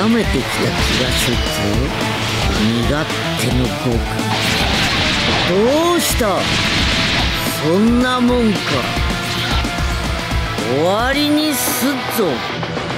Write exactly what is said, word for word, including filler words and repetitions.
めてきた気がするぞ。身勝手の効果。どうした？そんなもんか。終わりにすっぞ。